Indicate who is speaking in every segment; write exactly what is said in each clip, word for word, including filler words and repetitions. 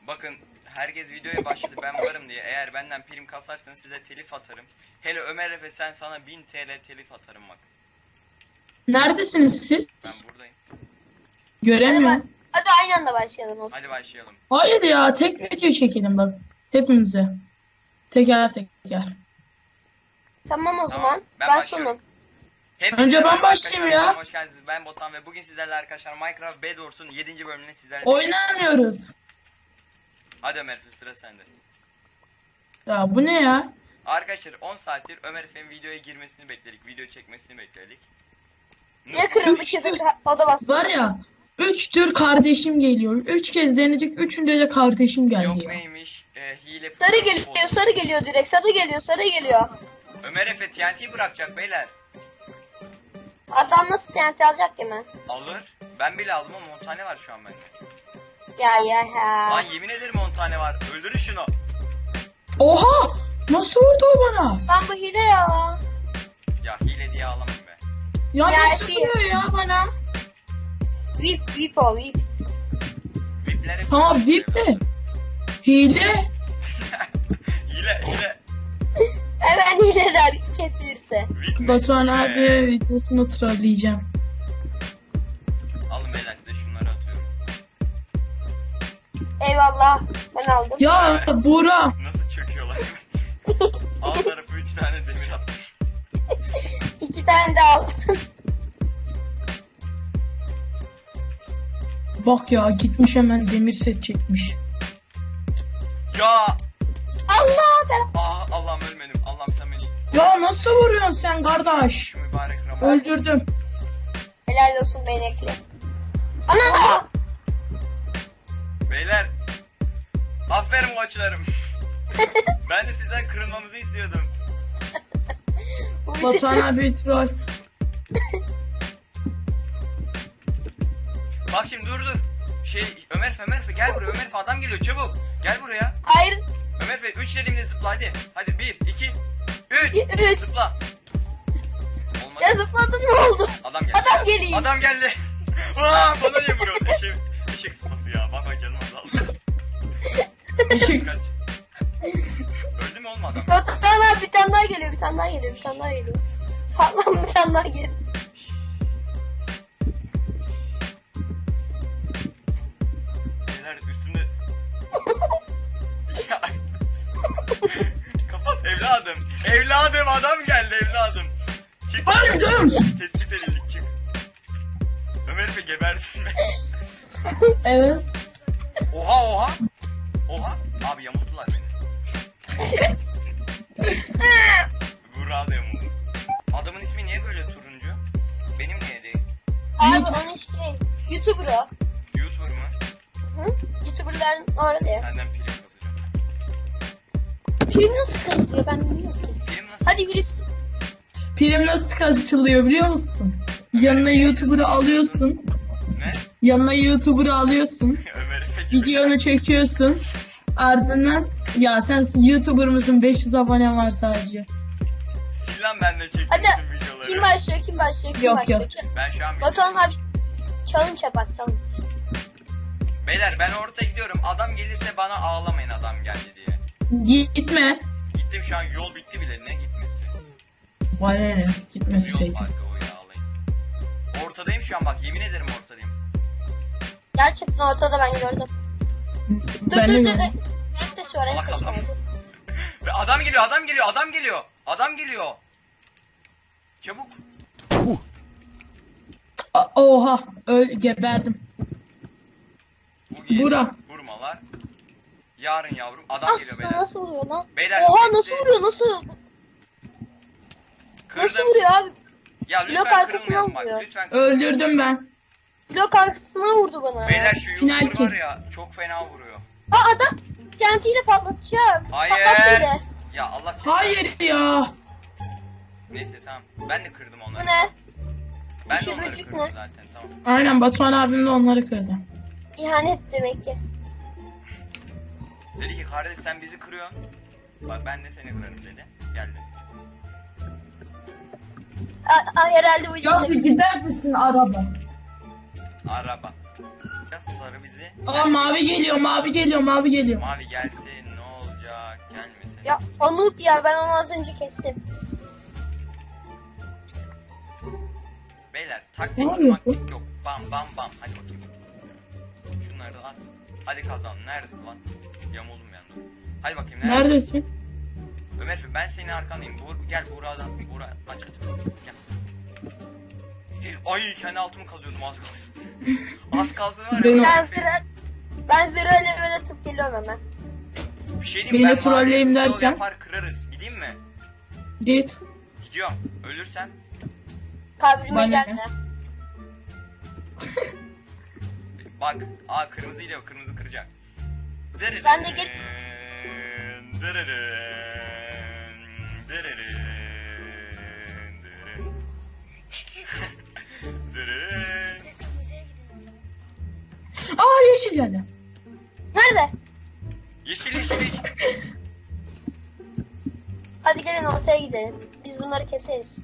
Speaker 1: Bakın herkes videoya başladı ben varım diye. Eğer benden prim kasarsanız size telif atarım. Hele Ömer Efe sen sana bin T L telif atarım bak.
Speaker 2: Neredesiniz siz?
Speaker 1: Ben buradayım.
Speaker 2: Göremiyorum.
Speaker 3: Hadi, hadi aynı anda başlayalım o zaman.
Speaker 1: Hadi başlayalım.
Speaker 2: Hayır ya, tek video çekelim bak. Hepimize. Teker teker.
Speaker 3: Tamam o zaman.
Speaker 1: ben
Speaker 3: Ben
Speaker 1: başlıyorum.
Speaker 3: sonum.
Speaker 1: Hepinize
Speaker 2: Önce ben
Speaker 1: merhaba
Speaker 2: başlayayım
Speaker 1: arkadaşlar,
Speaker 2: ya.
Speaker 1: kanalıma hoş geldiniz. Ben Botan ve bugün sizlerle arkadaşlar Minecraft Bedwars'un yedinci bölümüne sizlerle.
Speaker 2: Oynamıyoruz.
Speaker 1: Hadi Ömer Efe sıra sende.
Speaker 2: Ya bu ne ya?
Speaker 1: Arkadaşlar on saattir Ömer Efe'nin videoya girmesini bekledik. Video çekmesini bekledik.
Speaker 3: Ya kırıldı
Speaker 2: Üç
Speaker 3: ya da
Speaker 2: tür-
Speaker 3: ka- o da bastı.
Speaker 2: Var ya, üç tür kardeşim geliyor. Üç kez denedik, üçünde de kardeşim geldi
Speaker 1: Yok
Speaker 2: ya.
Speaker 1: neymiş? Ee, hile.
Speaker 3: Sarı geliyor, sarı geliyor direkt. Sarı geliyor, sarı geliyor.
Speaker 1: Ömer Efe T N T bırakacak beyler.
Speaker 3: Adam nasıl T N T alacak ki ben?
Speaker 1: Alır. Ben bile aldım ama on tane var şu an bende.
Speaker 3: Ya ya ya.
Speaker 1: Lan yemin ederim on tane var. Öldürün şunu.
Speaker 2: Oha! Nasıl vurdu o bana?
Speaker 3: Lan bu hile ya.
Speaker 1: Ya hile diye ağlamayın be.
Speaker 2: Ya,
Speaker 3: Ya,
Speaker 2: nasıl
Speaker 3: bir-
Speaker 2: vuruyor ya bana?
Speaker 3: Vip, vip o, vip.
Speaker 1: Vipleri
Speaker 2: Tamam, VIP de. Hile.
Speaker 1: Hile hile.
Speaker 3: Hemen hileler kesilirse.
Speaker 1: Vip mi?
Speaker 2: Batuhan
Speaker 1: Ee,
Speaker 2: abi videosunu trolleyeceğim.
Speaker 1: Alın beyler size şunları atıyorum.
Speaker 3: Eyvallah. Ben aldım.
Speaker 2: Ya Buğra.
Speaker 1: Nasıl çöküyorlar? Alt tarafı üç tane demir atmış.
Speaker 3: İki tane de aldım.
Speaker 2: Bak ya, gitmiş hemen demir set çekmiş.
Speaker 1: Ya!
Speaker 3: Allah ben.
Speaker 1: Aa Allah'ım ölmedim. Allah'ım sen beni.
Speaker 2: Ya nasıl vuruyorsun sen kardeş?
Speaker 1: Şu mübarek Ramazan.
Speaker 2: Öldürdüm.
Speaker 3: Helal olsun benekli. Ana!
Speaker 1: Beyler. Aferin koçlarım. Ben de sizden kırılmamızı istiyordum.
Speaker 3: Bu
Speaker 2: Batuhan
Speaker 3: videosu-
Speaker 2: abi troll.
Speaker 1: Bak şimdi dur dur. Şey Ömer Efe Ömer Efe gel buraya Ömer Efe adam geliyor çabuk. Gel buraya.
Speaker 3: Hayır.
Speaker 1: Ömer Efe üç dediğimde zıpla hadi. Hadi bir iki üç.
Speaker 3: Üç.
Speaker 1: Zıpla. Olmadı.
Speaker 3: Ya zıpladın ne oldu?
Speaker 1: Adam geldi.
Speaker 3: Adam geliyor.
Speaker 1: Adam geldi. Aa, bana niye vuruyor? Eşek, eşek sıpası ya. Bak bak canım azaldı.
Speaker 2: Eşek.
Speaker 1: Kaç. Öldü mü oğlum adam?
Speaker 3: Bir tane daha, bir tane daha geliyor, bir tane daha geliyor, bir tane daha geliyor. Patlam bir tane daha geliyor.
Speaker 1: Beyler üstümde... Ya. Kapat evladım. Evladım adam geldi evladım. Çık.
Speaker 2: Öldüm.
Speaker 1: Tespit edildik çık. Ömer Efe geberdin mi?
Speaker 2: Evet.
Speaker 1: Oha oha. Oha. Abi yamulttular beni. Burak da yamuldu. Adamın ismi niye böyle turuncu? Benim niye değil?
Speaker 3: Abi onun şey, YouTuber o.
Speaker 1: YouTuber mı?
Speaker 3: Hı? YouTuber'ların orada ya.
Speaker 1: Senden prim kasacağım.
Speaker 3: Film nasıl kasılıyor ben bilmiyorum ki.
Speaker 1: Prim nasıl?
Speaker 3: Hadi birisi.
Speaker 2: Prim nasıl kaçılıyor biliyor musun? Yanına YouTuber'ı alıyorsun.
Speaker 1: Ne?
Speaker 2: Yanına YouTuber'ı alıyorsun.
Speaker 1: Ömer Efe gibi.
Speaker 2: Videonu çekiyorsun. Ardından ya sen YouTuber mısın? beş yüz abonen var sadece.
Speaker 1: Sil lan ben de çektim
Speaker 3: Hadi.
Speaker 1: tüm videoları.
Speaker 3: Kim başlıyor, kim başlıyor, kim
Speaker 2: Yok,
Speaker 3: başlıyor?
Speaker 2: yok.
Speaker 3: Ç-
Speaker 1: Ben şu an
Speaker 3: Batuhan abi challenge yapak, challenge.
Speaker 1: Beyler ben orta gidiyorum. Adam gelirse bana ağlamayın adam geldi diye.
Speaker 2: Gitme.
Speaker 1: Gittim şu an yol bitti bile. Ne gitmesi?
Speaker 2: Vay ne? Gitme
Speaker 1: Yol
Speaker 2: Hüseyin.
Speaker 1: farkı o ya ağlayın. Ortadayım şu an bak yemin ederim ortadayım.
Speaker 3: Gerçekten ortada ben gördüm. Dur
Speaker 2: Ben de
Speaker 3: dur dur.
Speaker 2: gördüm.
Speaker 3: Hep de şu ara, hep de şu ara.
Speaker 1: Ve adam geliyor adam geliyor adam geliyor. Adam geliyor. Çabuk.
Speaker 2: A- Oha. Öl geberdim.
Speaker 1: Bu geliyor.
Speaker 2: Burak.
Speaker 1: Vurmalar. Yarın yavrum adam geliyor
Speaker 3: Nasıl,
Speaker 1: beyler.
Speaker 3: nasıl vuruyor lan?
Speaker 1: Beyler,
Speaker 3: Oha
Speaker 1: bitti.
Speaker 3: nasıl vuruyor, nasıl?
Speaker 1: Kırdım.
Speaker 3: Nasıl vuruyor abi?
Speaker 1: Ya
Speaker 3: Blok
Speaker 1: lütfen
Speaker 3: arkasına
Speaker 1: kırılmayalım bak
Speaker 3: vuruyor.
Speaker 1: lütfen.
Speaker 2: Öldürdüm ben.
Speaker 3: Blok arkasına vurdu bana.
Speaker 1: Beyler şu
Speaker 2: Final
Speaker 1: YouTuber var
Speaker 2: kill.
Speaker 1: ya çok fena vuruyor.
Speaker 3: Aa adam T N T'yle patlatacak.
Speaker 1: Hayır.
Speaker 3: Patlat bile.
Speaker 1: Ya Allah seni.
Speaker 2: Hayır ya.
Speaker 1: Neyse tamam. Ben de kırdım onları.
Speaker 3: Bu ne?
Speaker 1: Ben de
Speaker 3: İşi
Speaker 1: onları
Speaker 3: böcek
Speaker 1: kırdım
Speaker 3: ne?
Speaker 1: zaten tamam.
Speaker 2: Aynen, Batuhan abim de onları kırdı.
Speaker 3: İhanet demek ki.
Speaker 1: Dedi ki kardeş sen bizi kırıyorsun. Bak ben de seni kırarım dedi. Geldi.
Speaker 3: Aa, aa, herhalde bu
Speaker 2: Ya bir
Speaker 3: yiyecek.
Speaker 2: gider misin araba?
Speaker 1: Araba. Sarı bizi.
Speaker 2: Aa mavi geliyor, mavi geliyor, mavi geliyor.
Speaker 1: Mavi gelsin ne olacak, gelmesin.
Speaker 3: Ya o noob ya, ben onu az önce kestim.
Speaker 1: Beyler taktik
Speaker 2: Ne
Speaker 1: yok,
Speaker 2: yapıyorsun?
Speaker 1: maktik yok. Bam bam bam, hadi bakayım. Şunları da at. Hadi kazan, nerede lan? Yamuldum yandım. Hadi bakayım nerede?
Speaker 2: Neredesin?
Speaker 1: Ömer Efe, ben senin arkandayım. Bur gel Buğra'dan. Buğra aç aç. Gel. Ay kendi altımı kazıyordum az kalsın. Az kalsın var ya.
Speaker 2: Benim-
Speaker 1: Ömer
Speaker 3: Ben
Speaker 1: Efe.
Speaker 3: zırh ben zırh level atıp geliyorum hemen.
Speaker 1: Bir şey
Speaker 2: Beni
Speaker 1: diyeyim ben
Speaker 2: trolleyim
Speaker 1: mavi yol
Speaker 2: derken?
Speaker 1: yapar kırarız. Gideyim mi?
Speaker 2: Git.
Speaker 1: Gidiyorum. Ölürsem.
Speaker 3: Kabrime
Speaker 2: Bana ne?
Speaker 3: gelme.
Speaker 1: Bak. Aa kırmızı ile o kırmızı kıracak.
Speaker 3: Ben de gel-
Speaker 1: Dırırın, dırırın, dırırın, dırırın. Dırırın.
Speaker 2: Aa yeşil geldi.
Speaker 3: Nerede?
Speaker 1: Yeşil yeşil yeşil.
Speaker 3: Hadi gelin ortaya gidelim. Biz bunları keseriz.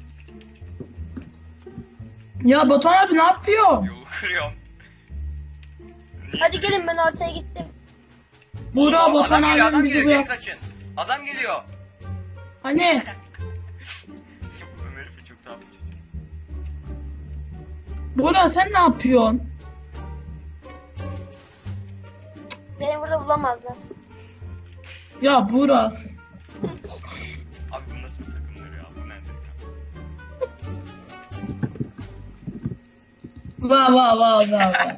Speaker 2: Ya Batuhan abi ne yapıyor?
Speaker 1: Yolu kırıyorum. Niye
Speaker 3: Hadi gelin, ben ortaya gittim.
Speaker 2: Buğra
Speaker 1: Oğlum,
Speaker 2: Batuhan
Speaker 1: adam geliyor, adam
Speaker 2: abim bizi
Speaker 1: geliyor, geri
Speaker 2: bırak.
Speaker 1: kaçın. Adam geliyor.
Speaker 2: Hani?
Speaker 1: Ömer Efe çok tatlı.
Speaker 2: Buğra sen ne yapıyorsun?
Speaker 3: Beni burada bulamazlar.
Speaker 2: Ya Buğra.
Speaker 1: Abi bu nasıl bir takımdır ya? Bu nedir ya?
Speaker 2: Va va va va va.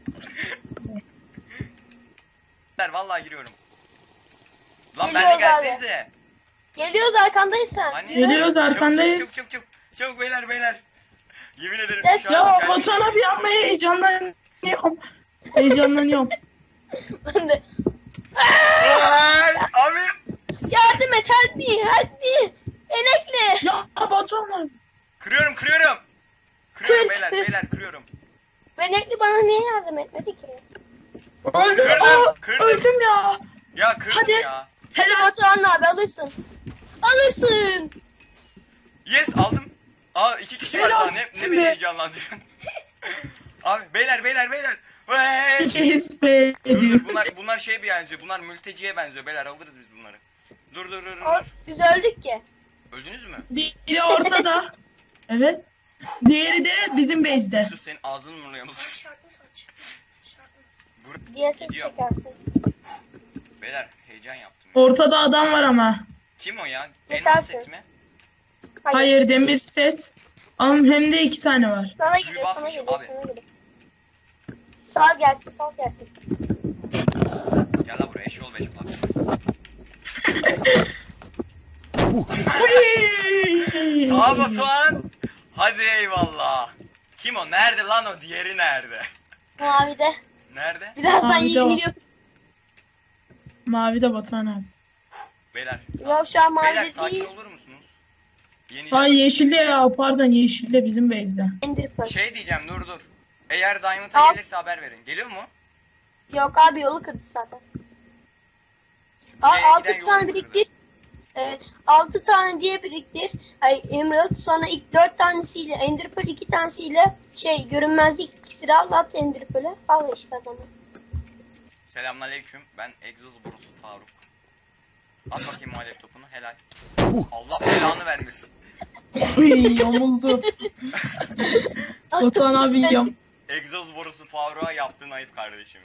Speaker 1: Ben vallahi giriyorum. Lan ben de
Speaker 3: Geliyoruz
Speaker 1: gelsenize.
Speaker 3: Geliyoruz, arkandayız sen.
Speaker 1: Hani?
Speaker 3: Yürü.
Speaker 2: Geliyoruz, arkandayız.
Speaker 1: Çabuk çabuk çabuk çabuk. Çabuk beyler beyler. Yemin ederim
Speaker 3: Let's
Speaker 1: şu an
Speaker 3: go.
Speaker 1: kendimi-
Speaker 2: Batuhan abi yapmaya heyecanlanıyorum. Heyecanlanıyorum.
Speaker 3: Ben de.
Speaker 1: Ay, abi.
Speaker 3: Yardım et, help me, help me. Enekli.
Speaker 2: Ya Batuhan abi.
Speaker 1: Kırıyorum kırıyorum. Kırıyorum
Speaker 3: Kır,
Speaker 1: beyler
Speaker 3: kır.
Speaker 1: beyler kırıyorum.
Speaker 3: Enekli bana niye yardım etmedi ki?
Speaker 2: Öldüm.
Speaker 1: Kırdım,
Speaker 2: Aa,
Speaker 1: kırdım.
Speaker 2: öldüm ya.
Speaker 1: Ya kırdım
Speaker 2: Hadi.
Speaker 1: ya.
Speaker 3: Hadi Batuhan abi, alırsın. Alırsın.
Speaker 1: Yes aldım. Aa iki kişi var
Speaker 2: Helal
Speaker 1: daha ne, ne
Speaker 2: olsun
Speaker 1: beni
Speaker 2: be.
Speaker 1: heyecanlandırıyorsun. Abi beyler beyler beyler. Hey.
Speaker 2: Kes be
Speaker 1: Dur dur
Speaker 2: diyor.
Speaker 1: bunlar, bunlar şeye benziyor. Bunlar mülteciye benziyor beyler alırız biz bunları. Dur dur dur dur.
Speaker 3: O, biz öldük ki.
Speaker 1: Öldünüz mü?
Speaker 2: Biri ortada. Evet. Diğeri de bizim base'de.
Speaker 1: Sus senin ağzını mı yamulur?
Speaker 3: Diye sen
Speaker 1: Gidiyor.
Speaker 3: çekersin.
Speaker 1: Beyler heyecan yaptım.
Speaker 2: Ortada adam var ama.
Speaker 1: Kim o ya?
Speaker 3: Kesersin.
Speaker 1: Elmas set mi?
Speaker 3: Hayır.
Speaker 2: Hayır demir set. Ama hem de iki tane var.
Speaker 3: Sana
Speaker 1: Büyü
Speaker 3: gidiyor, sana
Speaker 1: basmış
Speaker 3: gidiyor,
Speaker 1: abi.
Speaker 3: sana gidiyor. Sağ gelsin, sağ gelsin.
Speaker 1: Gel lan buraya eşol beş kulak. Tamam Batuhan. Hadi eyvallah. Kim o? Nerede lan o? Diğeri nerede?
Speaker 3: Mavide.
Speaker 1: Nerede?
Speaker 3: Birazdan
Speaker 2: Mavide o.
Speaker 3: yeniliyor.
Speaker 2: Mavi de Batuhan abi.
Speaker 1: Beyler.
Speaker 3: Yok, şu an
Speaker 1: Beyler
Speaker 3: mavide
Speaker 1: sakin
Speaker 3: değil.
Speaker 1: olur musunuz? Yeni
Speaker 2: Ay yeşilde ya pardon yeşilde bizim base'de.
Speaker 3: Ender Pearl.
Speaker 1: şey diyeceğim dur dur. Eğer Diamond'a
Speaker 3: Al.
Speaker 1: gelirse haber verin. Geliyor mu?
Speaker 3: Yok abi, yolu kırdı zaten. Aa,
Speaker 1: Şeye
Speaker 3: altı
Speaker 1: giden yolu
Speaker 3: tane
Speaker 1: kırdı.
Speaker 3: biriktir. Evet, altı tane diye biriktir. Ay, Emerald, sonra ilk dört tanesiyle Ender Pearl, iki tanesiyle şey görünmezlik iksiri al, at Ender Pearl'e. Al işte adamı.
Speaker 1: Selamünaleyküm. Ben Egzoz Borusu Faruk. At bakayım alev topunu. Helal. Allah belanı vermesin.
Speaker 2: Uy yamuldu.
Speaker 3: At
Speaker 2: Batuhan
Speaker 3: topu
Speaker 2: abi
Speaker 3: işte.
Speaker 2: yam.
Speaker 1: Egzoz Borusu Faruk'a yaptığın ayıp kardeşim.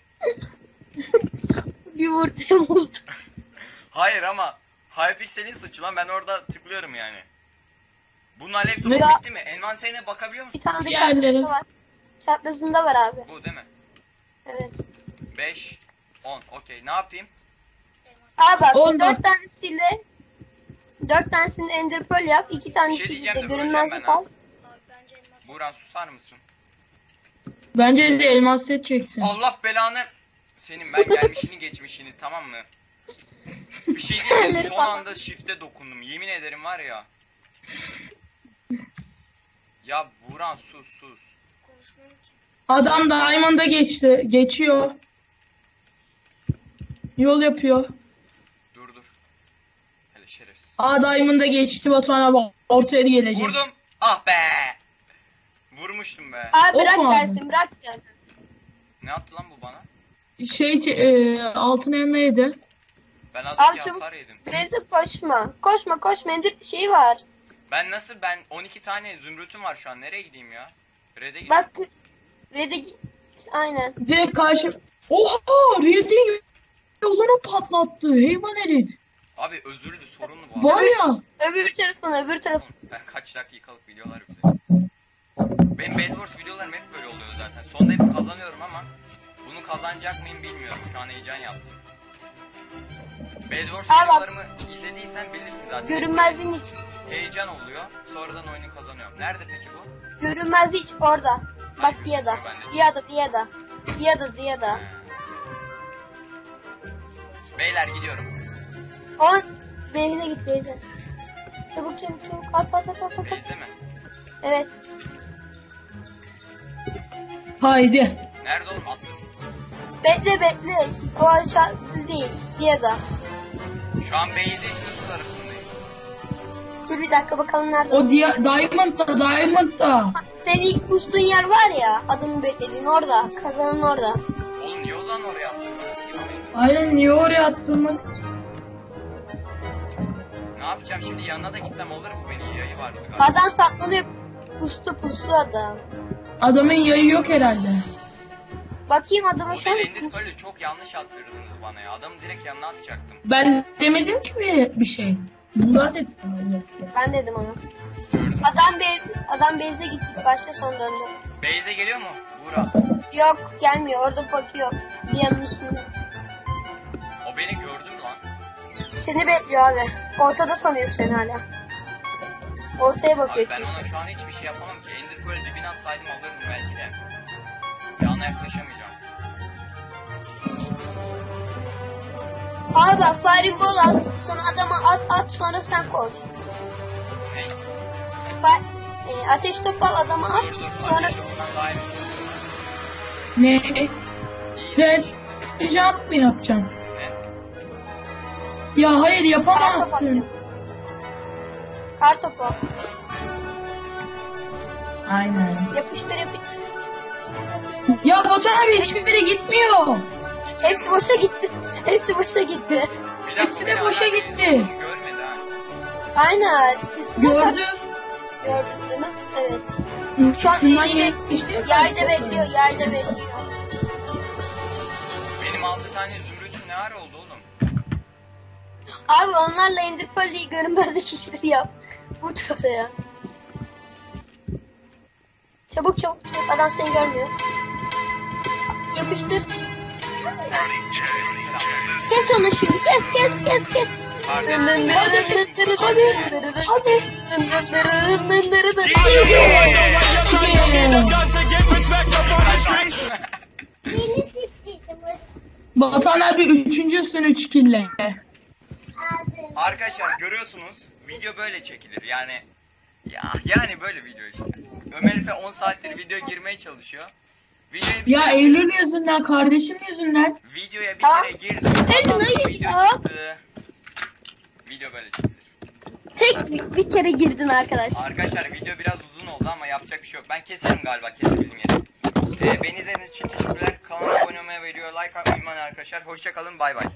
Speaker 3: Bir vurdum oldu.
Speaker 1: Hayır ama Hypixel'in suçu lan, ben orada tıklıyorum yani. Bunun alev topu
Speaker 3: Ya-
Speaker 1: bitti mi? Envanterine bakabiliyor
Speaker 3: Bir
Speaker 1: musun?
Speaker 3: tane de
Speaker 2: Diğerleri.
Speaker 3: çarpmasında var. Çarpmasında var abi.
Speaker 1: Bu değil mi?
Speaker 3: Evet.
Speaker 1: beş, on. Okey. Ne yapayım?
Speaker 3: Abi bak,
Speaker 2: Oldu.
Speaker 3: dört tanesiyle dört tanesini Ender Pearl yap, iki tanesiyle
Speaker 1: diyeceğim
Speaker 3: de
Speaker 1: de böleceğim
Speaker 3: görünmezlik
Speaker 1: ben ha.
Speaker 3: al.
Speaker 1: Buğra susar mısın?
Speaker 2: Bence de elmas set çeksin.
Speaker 1: Allah belanı senin, ben gelmişini geçmişini, tamam mı? Bir şey diyeyim mi?
Speaker 3: Elleri
Speaker 1: Son
Speaker 3: falan.
Speaker 1: anda shift'e dokundum. Yemin ederim var ya. Ya Buğra sus sus.
Speaker 2: Adam Diamond'a geçti. Geçiyor. Yol yapıyor.
Speaker 1: Dur dur. Hele şerefsiz.
Speaker 2: Aa Diamond'a geçti Batuhan abi. Ortaya gelecek.
Speaker 1: Vurdum. Ah be. Vurmuştum be.
Speaker 3: Abi
Speaker 2: O
Speaker 3: bırak
Speaker 2: mu
Speaker 3: gelsin, bırak gelsin.
Speaker 1: Ne attı lan bu bana?
Speaker 2: Şey e, altın elmaydı.
Speaker 1: Ben
Speaker 3: Abi
Speaker 1: adam
Speaker 3: çabuk.
Speaker 1: hasar yedim.
Speaker 3: Blaze koşma. Koşma koşma. Ender şey var.
Speaker 1: Ben nasıl ben on iki tane zümrütüm var şu an. Nereye gideyim ya? Red'e gideyim.
Speaker 3: Bak. Red'e git. Aynen.
Speaker 2: Direkt karşı. Oha! Red'in yolunu patlattı. Hayvan herif.
Speaker 1: Abi özürlü sorunlu bu.
Speaker 2: Var ya.
Speaker 3: Öbür tarafına öbür taraf.
Speaker 1: Oğlum, ben kaç dakikalık videolar bize. Benim Bed Wars videolarım hep böyle oluyor zaten. Sonunda hep kazanıyorum ama bunu kazanacak mıyım bilmiyorum. Şu an heyecan yaptım. Bed Wars
Speaker 3: Abi,
Speaker 1: videolarımı izlediysen bilirsin zaten.
Speaker 3: Görünmezliğin hiç.
Speaker 1: Heyecan oluyor. Sonradan oyunu kazanıyorum. Nerede peki bu?
Speaker 3: Görünmezliği hiç orada. Bak
Speaker 1: Hayır,
Speaker 3: Diyada.
Speaker 1: gözükmüyor bende.
Speaker 3: Diyada Diyada. Diyada Diyada.
Speaker 1: He. Beyler gidiyorum.
Speaker 3: On. Beyne git Beyze. Çabuk çabuk çabuk. At at at at. at.
Speaker 1: Beyze mi?
Speaker 3: Evet.
Speaker 2: Haydi.
Speaker 1: Nerede oğlum at?
Speaker 3: Bekle bekle. O aşağıda değil. Diyada.
Speaker 1: Şu an Beyze üst tarafındayım.
Speaker 3: Dur bir dakika bakalım nerede.
Speaker 2: O dia Diamond'da, Diamond'da.
Speaker 3: Senin ilk pustuğun yer var ya. Adımı beklediğin orada. Kazanın orada.
Speaker 1: Oğlum niye o zaman oraya attın? Nasıl yapamayım?
Speaker 2: Aynen, niye oraya attığımı.
Speaker 1: Ne yapacağım şimdi? Yanına da gitsem olur mu? Benim yayı vardı galiba.
Speaker 3: Adam saklanıyor. Pustu pustu adam.
Speaker 2: Adamın yayı yok herhalde.
Speaker 3: Bakayım adama
Speaker 1: O
Speaker 3: şu an.
Speaker 1: Ender Pearl'ü çok yanlış attırdınız bana ya. Adamı direkt yanına atacaktım.
Speaker 2: Ben demedim ki bir, bir şey. Murat dedi sana.
Speaker 3: Ben dedim onu.
Speaker 1: Gördüm.
Speaker 3: Adam be adam Beyze gittik başta son döndü.
Speaker 1: Beyze geliyor mu? Buğra.
Speaker 3: Yok gelmiyor orada bakıyor. Diyanın üstünde.
Speaker 1: O beni gördü mü lan?
Speaker 3: Seni bekliyor abi. Ortada sanıyor seni hala. Ortaya bakıyor
Speaker 1: Abi ben
Speaker 3: çünkü.
Speaker 1: ona şu an hiçbir şey yapamam ki. Ender Pearl dibine atsaydım alırdım belki de. Yanına yaklaşamayacağım.
Speaker 3: Abi bak fireball at. Sonra adama at at sonra sen koş.
Speaker 1: Ne?
Speaker 3: Fa e, ateş topu al adama at.
Speaker 1: Dur dur.
Speaker 3: Sonra
Speaker 1: Ateş topundan daha iyi.
Speaker 2: Ne?
Speaker 1: İyi.
Speaker 2: Sen jump mı yapacaksın?
Speaker 1: Ne?
Speaker 2: Ya hayır, yapamazsın.
Speaker 3: kar topu.
Speaker 2: Aynen.
Speaker 3: Yapıştır yapıştır.
Speaker 2: Ya Batuhan abi hiçbir yere gitmiyor.
Speaker 3: Hepsi boşa gitti. Hepsi boşa gitti.
Speaker 1: Bir dakika,
Speaker 2: Hepsi de
Speaker 1: beni
Speaker 2: boşa
Speaker 1: hala
Speaker 2: gitti.
Speaker 1: Beyze görmedi ha.
Speaker 3: Aynen. Üstüne
Speaker 2: Gördüm.
Speaker 3: Gördün değil mi? Evet. Şu an
Speaker 2: Şundan
Speaker 3: eliyle
Speaker 2: geçti.
Speaker 3: yayda bekliyor, yayda bekliyor.
Speaker 1: Benim altı tane zümrütüm ne ara oldu oğlum?
Speaker 3: Abi onlarla Ender Pearl'ü görünmezlik iksiri yap. Vur oraya. Çabuk çabuk çabuk adam seni görmüyor. Yapıştır. Kes onu şimdi kes kes kes kes.
Speaker 1: Pardon.
Speaker 2: Hadi. Hadi. Batuhan abi üçüncüsün üç kille.
Speaker 1: Arkadaşlar görüyorsunuz video böyle çekilir yani ya yani böyle video işte. Ömer Efe on saattir video girmeye çalışıyor. Videoya bir
Speaker 2: Ya
Speaker 1: kere,
Speaker 2: Eylül yüzünden, kardeşim yüzünden.
Speaker 1: videoya bir
Speaker 3: Aa,
Speaker 1: kere girdim.
Speaker 3: Eylül,
Speaker 1: ondan sonra
Speaker 3: hayır
Speaker 1: video
Speaker 3: ya.
Speaker 1: çıktı. Video böyle çekilir.
Speaker 3: Tek bir, bir kere girdin arkadaş.
Speaker 1: Arkadaşlar video biraz uzun oldu ama yapacak bir şey yok. Ben keserim galiba kesebildiğim yeri. Ee, beni izlediğiniz için teşekkürler. Kanalıma abone olmayı ve videoya like atmayı unutmayın arkadaşlar. Hoşça kalın, bay bay.